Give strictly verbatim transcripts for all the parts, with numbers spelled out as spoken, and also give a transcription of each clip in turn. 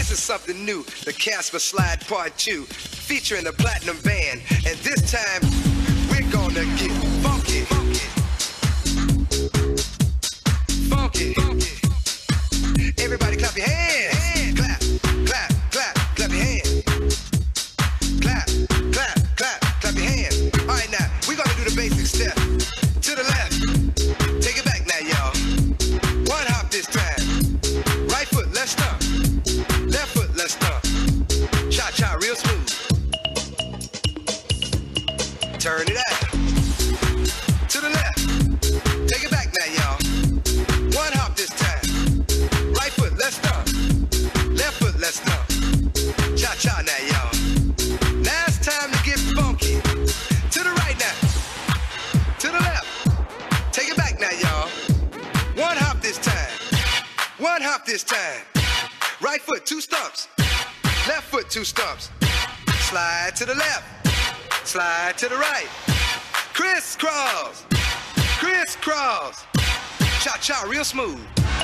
This is something new, the Casper Slide Part two, featuring the Platinum Band. And this time, we're gonna get funky. Funky. Funky. Everybody clap your hands. Clap, clap, clap, clap your hands. Clap, clap, clap, clap your hands. All right, now, we're gonna do the basic step. To the left. Take it back now, y'all. One hop this time. Right foot, let's stomp. Left foot, let's stomp. Cha-cha, real smooth. Turn it out. To the left. Take it back now, y'all. One hop this time. Right foot, let's stomp. Left foot, let's stomp. Cha-cha now, y'all. Now it's time to get funky. To the right now. To the left. Take it back now, y'all. One hop this time. One hop this time. Right foot, two stumps. Left foot, two stumps. Slide to the left. Slide to the right. Crisscross. Crisscross. Cha-cha, real smooth.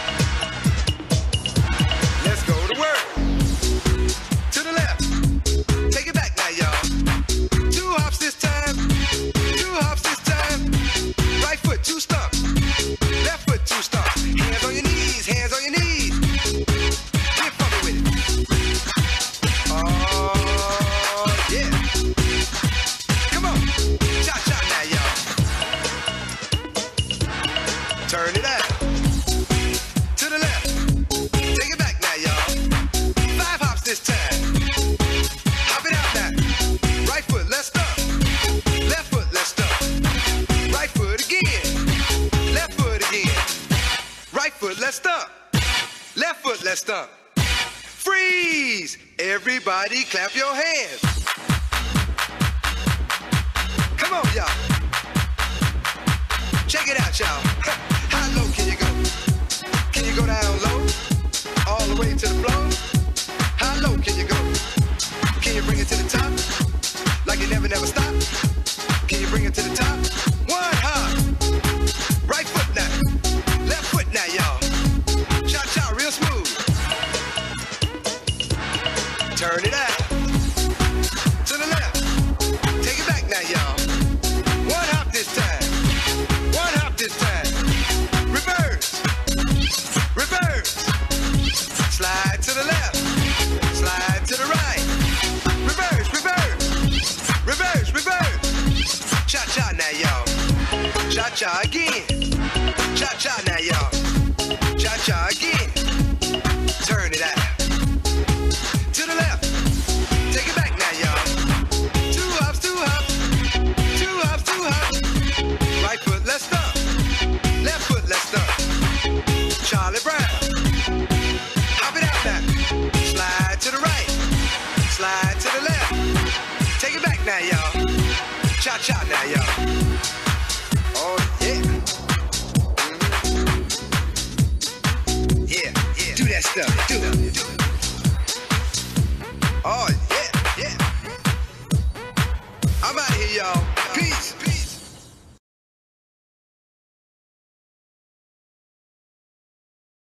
Let's go to work. To the left. Take it back now, y'all. Two hops this time. Two hops this time. Right foot, two stumps. Left foot, two stumps. Hands on your knees, hands on your knees. Get funky with it. Oh, yeah. Come on. Cha-cha now, y'all. Turn it out. To the left. Take it back now, y'all. Five hops this time. Hop it out now. Right foot, let's stomp. Left foot, let's stomp. Right foot again. Left foot again. Right foot, let's stomp. Left foot, let's stomp. Freeze! Everybody clap your hands. Come on, y'all. Check it out, y'all. How low can you go? Can you go down low? All the way to the floor? How low can you go? Can you bring it to the top? Like you never, never stop? Can you bring it to the top? One hop. Right foot now. Left foot now, y'all. Cha-cha, real smooth. Turn it out. To the left. Take it back now, y'all. One hop this time. One hop this time. Reverse. Reverse. Slide to the left. Slide to the right. Reverse, reverse. Reverse, reverse. Cha-cha now, y'all. Cha-cha again. Cha-cha now, y'all. Cha-cha again. Turn it out. To the left. Take it back now, y'all. Two hops, two hops. Two hops, two hops. Right foot, let's stomp. Left foot, let's stomp. Charlie Brown. Hop it out now. Slide to the right. Slide to the left. Take it back now, y'all. Cha-cha now, y'all. Oh, yeah. Mm-hmm. Yeah, yeah. Do that stuff. Do it. Do it. Oh, yeah, yeah. I'm out of here, y'all.